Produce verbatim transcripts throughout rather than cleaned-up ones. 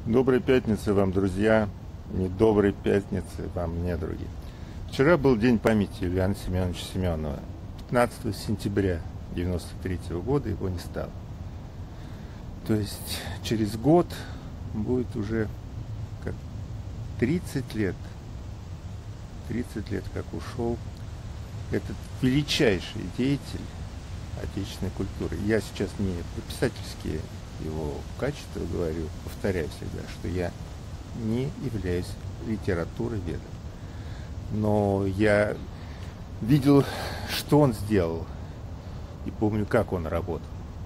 Доброй пятницы вам, друзья. Недоброй пятницы вам, недруги. Вчера был день памяти Юлиана Семеновича Семенова. пятнадцатого сентября девяносто третьего года его не стало. То есть через год будет уже как тридцать лет. тридцать лет как ушел этот величайший деятель отечественной культуры. Я сейчас не про писательские его качества говорю, повторяю всегда, что я не являюсь литературоведом. Но я видел, что он сделал, и помню, как он работал.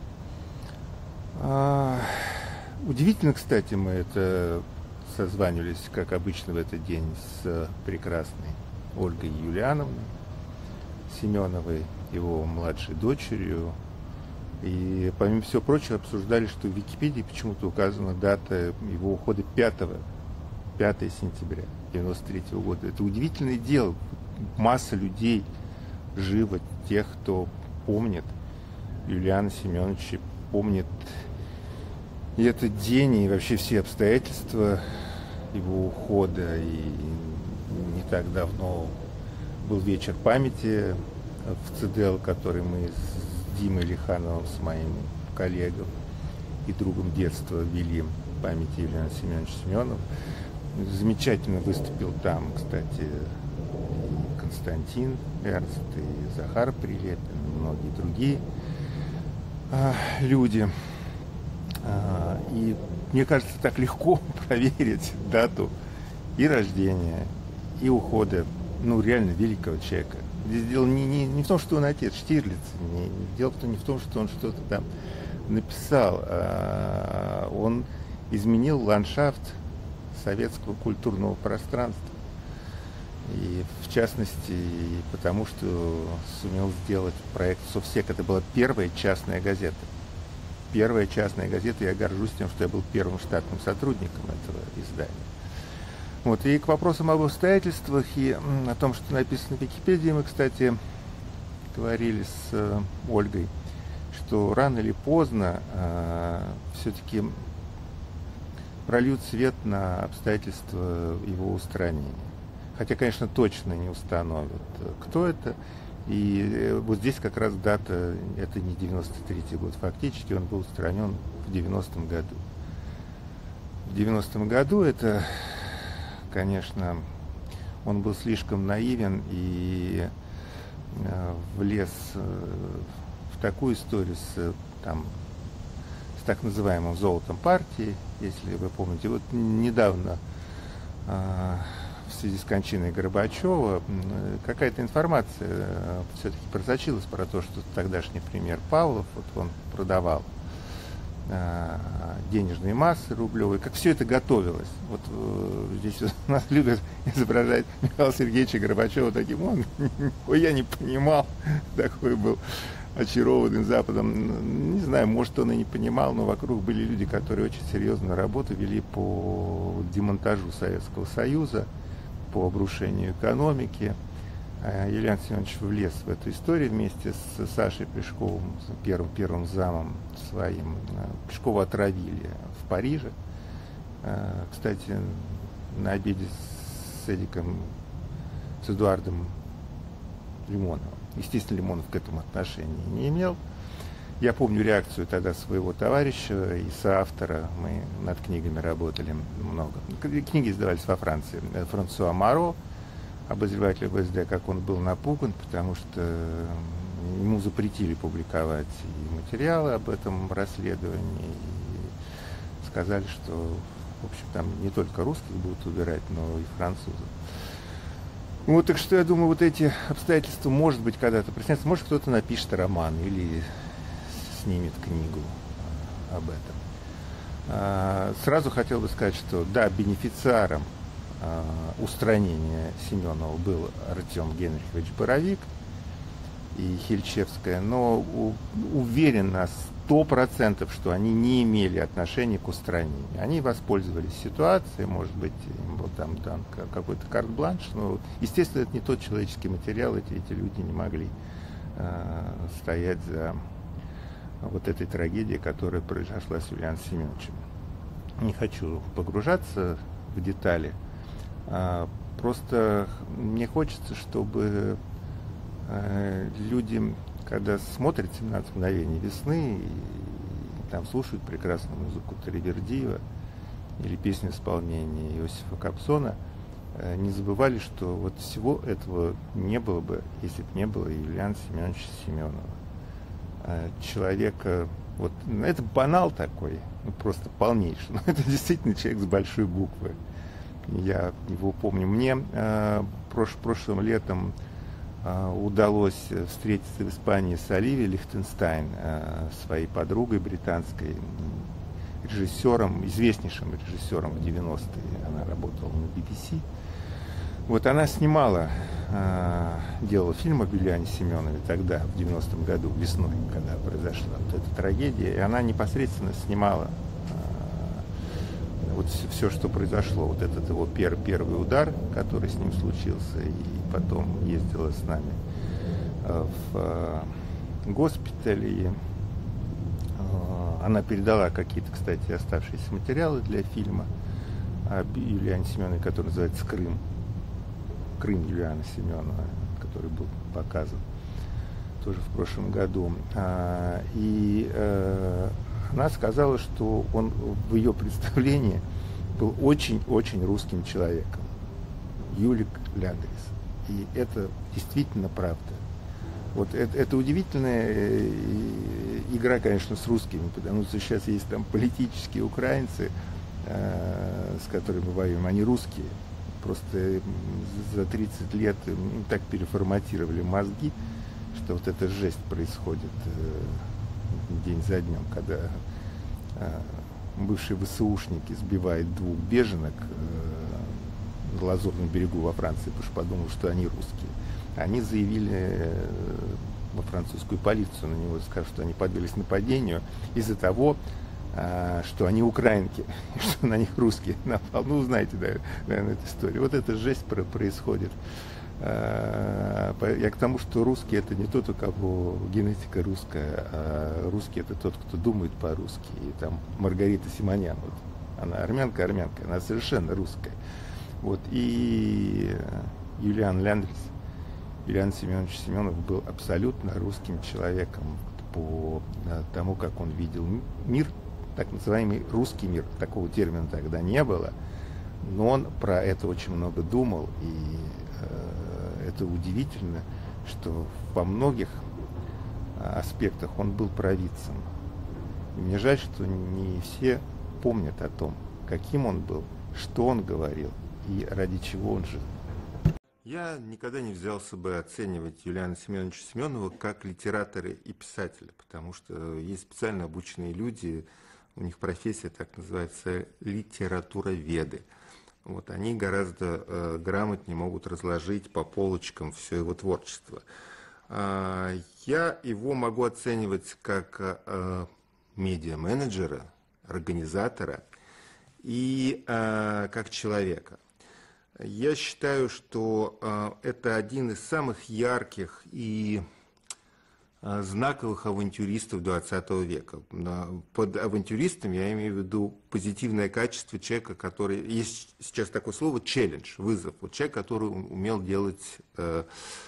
А, удивительно, кстати, мы это созванивались, как обычно в этот день, с прекрасной Ольгой Юлиановной Семеновой, его младшей дочерью. И, помимо всего прочего, обсуждали, что в Википедии почему-то указана дата его ухода пятого сентября девяносто третьего года. Это удивительное дело. Масса людей живо, тех, кто помнит Юлиана Семеновича, помнит и этот день, и вообще все обстоятельства его ухода. И не так давно был вечер памяти в ЦДЛ, который мы с Димой Лихановым, с моим коллегой и другом детства, вели памяти Юлиана Семеновича Семенова. Замечательно выступил там, кстати, и Константин Эрнст, и Захар Прилепин, и многие другие а, люди. А, и мне кажется, так легко проверить дату и рождения, и ухода, ну, реально великого человека. Здесь дело не, не, не в том, что он отец Штирлиц, не, дело не в том, что он что-то там написал, а он изменил ландшафт советского культурного пространства. И в частности, потому что сумел сделать проект «Совсек». Это была первая частная газета. Первая частная газета, я горжусь тем, что я был первым штатным сотрудником этого издания. Вот, и к вопросам об обстоятельствах и о том, что написано в Википедии, мы, кстати, говорили с э, Ольгой, что рано или поздно э, все-таки прольют свет на обстоятельства его устранения. Хотя, конечно, точно не установят, кто это. И э, вот здесь как раз дата, это не девяносто третий год, фактически он был устранен в девяностом году. В девяностом году это... Конечно, он был слишком наивен и э, влез э, в такую историю с, там, с так называемым золотом партии, если вы помните. Вот недавно э, в связи с кончиной Горбачева э, какая-то информация э, все-таки просочилась про то, что тогдашний премьер Павлов, вот он продавал денежные массы рублевые, как все это готовилось. Вот э, здесь у нас любят изображать Михаила Сергеевича Горбачева таким, он, ой, я не понимал, такой был очарованным Западом. Не знаю, может, он и не понимал, но вокруг были люди, которые очень серьезную работу вели по демонтажу Советского Союза, по обрушению экономики. Юлиан Семенович влез в эту историю вместе с Сашей Пешковым, первым, первым замом своим. Пешкова отравили в Париже. Кстати, на обеде с Эдиком, с Эдуардом Лимоновым. Естественно, Лимонов к этому отношения не имел. Я помню реакцию тогда своего товарища и соавтора. Мы над книгами работали много. Книги издавались во Франции. Франсуа Маро, обозреватель ВСД, как он был напуган, потому что ему запретили публиковать и материалы об этом расследовании, и сказали, что, в общем, там не только русских будут убирать, но и французов. Вот, так что я думаю, вот эти обстоятельства, может быть, когда-то прояснятся, может, кто-то напишет роман или снимет книгу об этом. Сразу хотел бы сказать, что, да, бенефициаром устранения Семенова был Артем Генрихович Боровик и Хильчевская, но у, уверен на сто процентов, что они не имели отношения к устранению. Они воспользовались ситуацией, может быть, им был там дан какой-то карт-бланш, но, естественно, это не тот человеческий материал, эти, эти люди не могли э, стоять за вот этой трагедией, которая произошла с Юлианом Семеновичем. не хочу погружаться в детали. А, просто мне хочется, чтобы э, люди, когда смотрят «семнадцать мгновений весны», и, и там слушают прекрасную музыку Таривердиева или песню в исполнении Иосифа Кобзона, э, не забывали, что вот всего этого не было бы, если бы не было Юлиана Семеновича Семенова. Э, человека, вот, это банал такой, ну, просто полнейший, но это действительно человек с большой буквы. Я его помню. Мне э, прош, прошлым летом э, удалось встретиться в Испании с Оливией Лихтенстайн, э, своей подругой британской, режиссером, известнейшим режиссером в девяностые. Она работала на би би си. Вот она снимала, э, делала фильм об Юлиане Семенове тогда, в девяностом году, весной, когда произошла вот эта трагедия. И она непосредственно снимала вот все, что произошло, вот этот его пер, первый удар, который с ним случился, и потом ездила с нами э, в э, госпиталь, и э, она передала какие-то, кстати, оставшиеся материалы для фильма об Юлиане Семенове, который называется «Крым», «Крым» Юлиана Семенова, который был показан тоже в прошлом году. А, и э, она сказала, что он в ее представлении был очень-очень русским человеком. Юлик Ляндрис. И это действительно правда. Вот это, это удивительная игра, конечно, с русскими, потому что сейчас есть там политические украинцы, э, с которыми мы воюем, они русские. Просто за тридцать лет им так переформатировали мозги, что вот эта жесть происходит э, день за днем, когда э, бывшие ВСУшники сбивают двух беженок э, на Лазурном берегу во Франции, потому что подумал, что они русские. Они заявили э, во французскую полицию на него, сказав, что они подверглись нападению из-за того, э, что они украинки, что на них русские напал. Ну, знаете, да, наверное, эту историю. Вот эта жесть происходит. Я к тому, что русский — это не тот, у кого генетика русская, а русский — это тот, кто думает по-русски. И там Маргарита Симонян, вот, она армянка, армянка, она совершенно русская. Вот, и Юлиан Ляндрис, Юлиан Семенович Семенов был абсолютно русским человеком по тому, как он видел мир, так называемый русский мир. Такого термина тогда не было, но он про это очень много думал, и это удивительно, что во многих аспектах он был провидцем. И мне жаль, что не все помнят о том, каким он был, что он говорил и ради чего он жил. Я никогда не взялся бы оценивать Юлиана Семеновича Семенова как литератора и писателя, потому что есть специально обученные люди, у них профессия так называется литературоведы. Вот, они гораздо э, грамотнее могут разложить по полочкам все его творчество. А, я его могу оценивать как э, медиа-менеджера, организатора и э, как человека. Я считаю, что э, это один из самых ярких и знаковых авантюристов двадцатого века. Под авантюристом я имею в виду позитивное качество человека, который... Есть сейчас такое слово «челлендж», «вызов». Вот человек, который умел делать э,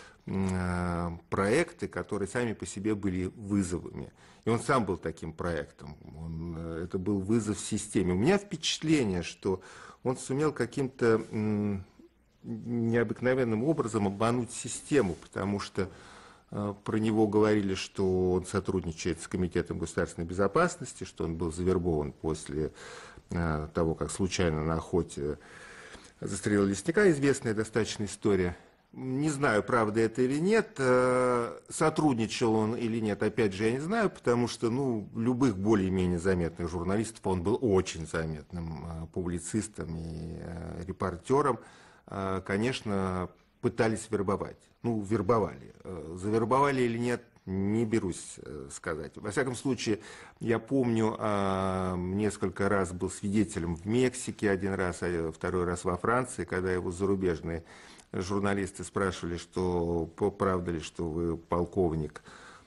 э, проекты, которые сами по себе были вызовами. И он сам был таким проектом. Он, это был вызов системе. У меня впечатление, что он сумел каким-то м, необыкновенным образом обмануть систему, потому что про него говорили, что он сотрудничает с Комитетом государственной безопасности, что он был завербован после того, как случайно на охоте застрелил лесника, известная достаточно история. Не знаю, правда это или нет, сотрудничал он или нет, опять же, я не знаю, потому что, ну, любых более-менее заметных журналистов, он был очень заметным публицистом и репортером, конечно, пытались вербовать. Ну, вербовали. Завербовали или нет, не берусь сказать. Во всяком случае, я помню, несколько раз был свидетелем в Мексике, один раз, а второй раз во Франции, когда его зарубежные журналисты спрашивали, что правда ли, что вы полковник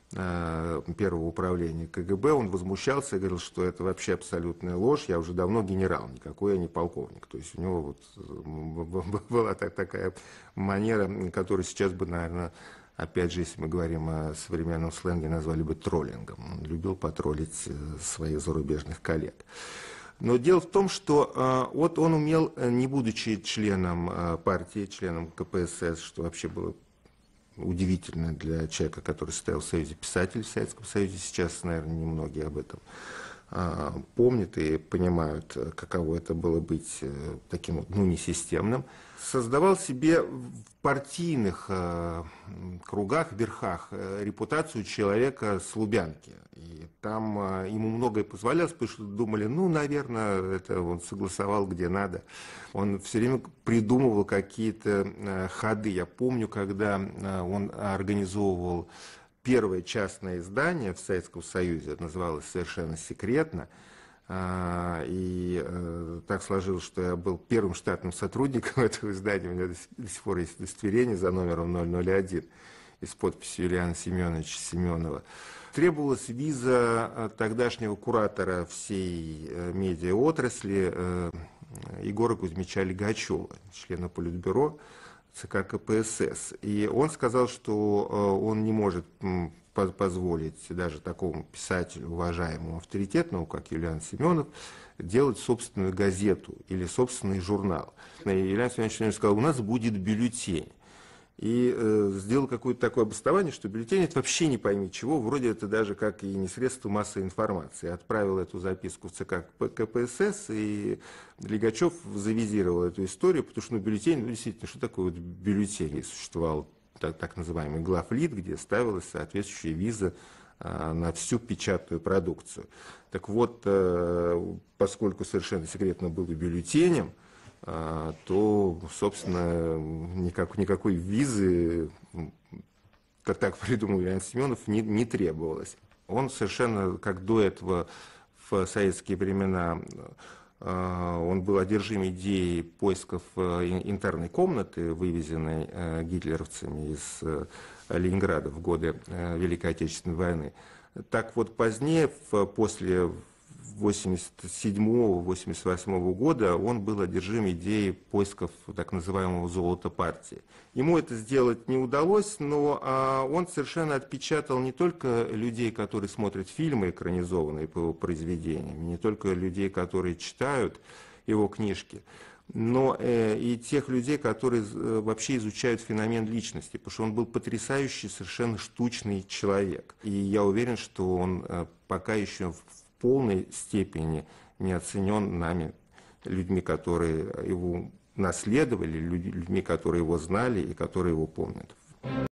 первого управления КГБ, он возмущался и говорил, что это вообще абсолютная ложь, я уже давно генерал, никакой я не полковник. То есть у него вот была такая манера, которую сейчас бы, наверное, опять же, если мы говорим о современном сленге, назвали бы троллингом. Он любил потроллить своих зарубежных коллег. Но дело в том, что вот он умел, не будучи членом партии, членом КПСС, что вообще было удивительно для человека, который состоял в Союзе писателей, в Советском Союзе. Сейчас, наверное, немногие об этом а, помнят и понимают, каково это было быть а, таким, ну, несистемным. Создавал себе в партийных а, кругах, верхах а, репутацию человека с Лубянки. И там а, ему многое позволялось, потому что думали, ну, наверное, это он согласовал где надо. Он все время придумывал какие-то а, ходы. Я помню, когда а, он организовывал первое частное издание в Советском Союзе, это называлось «Совершенно секретно», и э, так сложилось, что я был первым штатным сотрудником этого издания, у меня до, до сих пор есть удостоверение за номером ноль ноль один и с подписью Юлиана Семеновича Семенова. Требовалась виза тогдашнего куратора всей э, медиаотрасли э, Егора Кузьмича Лигачева, члена Политбюро ЦК КПСС. И он сказал, что э, он не может м, позволить даже такому писателю, уважаемому, авторитетному, как Юлиан Семенов, делать собственную газету или собственный журнал. И Юлиан Семенович сказал, у нас будет бюллетень. И э, сделал какое-то такое обоснование, что бюллетень это вообще не пойми чего, вроде это даже как и не средство массовой информации. Отправил эту записку в ЦК КПСС, и Лигачев завизировал эту историю, потому что ну, бюллетень, ну действительно, что такое вот бюллетень? Существовал так, так называемый главлит, где ставилась соответствующая виза а, на всю печатную продукцию. Так вот, а, поскольку совершенно секретно было бюллетенем, то, собственно, никак, никакой визы, как так придумал Юлиан Семенов, не, не требовалось. Он совершенно, как до этого в советские времена, он был одержим идеей поисков интерной комнаты, вывезенной гитлеровцами из Ленинграда в годы Великой Отечественной войны. Так вот, позднее, после восемьдесят седьмого — восемьдесят восьмого года он был одержим идеей поисков так называемого золота партии. Ему это сделать не удалось, но а, он совершенно отпечатал не только людей, которые смотрят фильмы, экранизованные по его произведениям, не только людей, которые читают его книжки, но э, и тех людей, которые э, вообще изучают феномен личности, потому что он был потрясающий, совершенно штучный человек. И я уверен, что он э, пока еще в полной степени не оценен нами, людьми, которые его наследовали, людьми, которые его знали и которые его помнят.